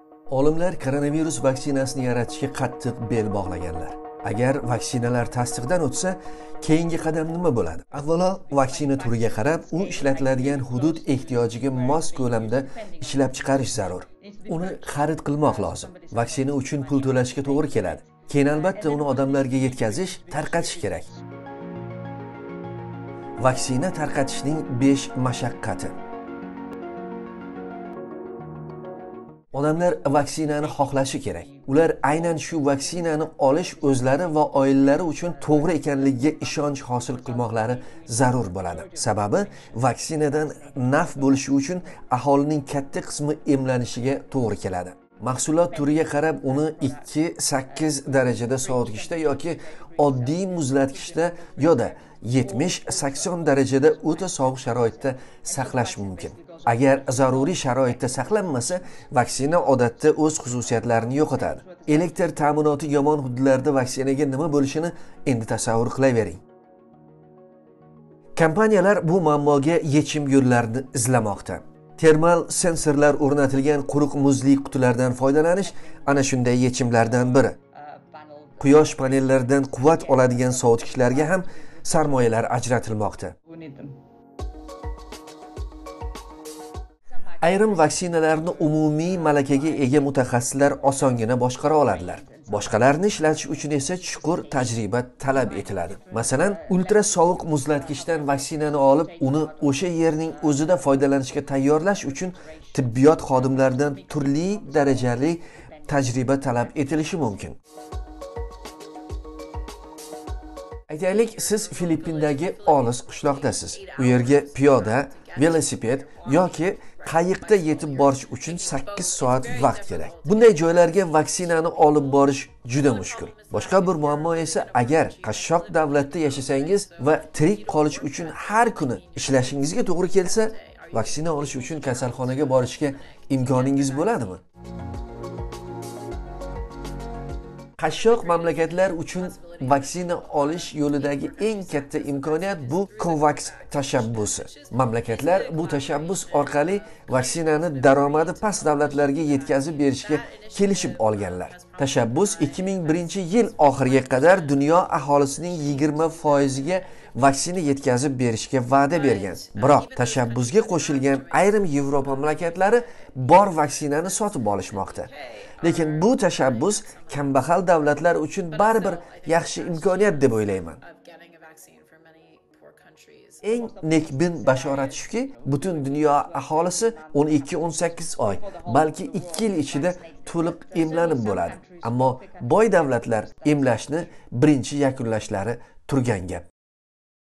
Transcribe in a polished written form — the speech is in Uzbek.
Olimlar koronavirus vaksinasini yaratishga qattiq bel bog'laganlar. Agar vaksinalar tasdiqdan o'tsa, keyingi qadam nima bo'ladi? Avvalo, vaksina turiga qarab, u ishlatiladigan hudud ehtiyojiga mos ko'lamda ishlab chiqarish zarur. Uni xarid qilmoq lozim. Vaksina uchun pul to'lashga to'g'ri keladi. Keyin albatta uni odamlarga yetkazish, tarqatish kerak. Vaksina tarqatishning 5 mashaqqati. Odamlar vaksinani xohlashi kerak. Ular aynan shu vaksinani olish o'zlari va oilalari uchun to'g'ri ekanligiga ishonch hosil qilmoqlari zarur bo'ladi. Sababi vaksinadan naf bo'lishi uchun aholining katta qismi emlanishiga to'g'ri keladi. Mahsulot turiga qarab uni 2-8 darajada sovutgichda yoki oddiy muzlatgichda yoda 70-80 darajada o'ta sovuq sharoitda saqlash mumkin. Agar zaruriy sharoitda saqlanmasa, vaksina odatda o'z xususiyatlarini yo'qotadi. Elektr ta'minoti yomon hududlarda vaksinaga nima bo'lishini endi tasavvur qilavering. Kompaniyalar bu muammoga yechim yo'llarini izlamoqda. Termal sensorlar o'rnatilgan quruq muzli qutilardan foydalanish ana shunday yechimlardan biri. Quyosh panellaridan quvvat oladigan sovutgichlarga ham sarmoyalar ajratilmoqda. Ayrim vaksinalarni umumiy malakaga ega mutaxassislar osongina boshqara oladilar. Boshqalarni ishlatish uchun esa chuqur tajriba talab etiladi. Masalan, ultra sovuq muzlatgichdan vaksinani olib, uni o'sha yerning o'zida foydalanishga tayyorlash uchun tibbiyot xodimlaridan turli darajali tajriba talab etilishi mumkin. Aytaylik, siz Filippindagi olis qishloqdasiz. U yerga piyoda, velosiped yoki qayiqda yetib borish uchun 8 soat vaqt kerak. Bunday joylarga vaksinani olib borish juda mushkul. Boshqa bir muammo esa, agar qashshoq davlatda yashasangiz va tirik qolish uchun har kuni ishlashingizga to'g'ri kelsa, vaksina olish uchun kasalxonaga borishga imkoningiz bo'ladimi? Qashshoq mamlakatlar uchun vaksina olish yo'lidagi eng katta imkoniyat bu COVAX tashabbusi. Mamlakatlar bu tashabbus orqali vaksinani daromadi past davlatlarga yetkazib berishga kelishib olganlar. Tashabbus 2001-yil oxiriga qadar dunyo aholisining 20% ga vaksina yetkazib berishga va'da bergan. Biroq tashabbusga qo'shilgan ayrim Yevropa mamlakatlari bor vaksinani sotib olishmoqda. Lekin bu tashabbus kambag'al davlatlar uchun baribir yaxshi imkoniyat deb o'ylayman. Eng nekbin bashorat shuki, butun dunyo aholisi 12-18 oy, balki 2 yil ichida to'liq emlanib bo'ladi. Ammo boy davlatlar emlashni birinchi yakunlashlari turgan gap.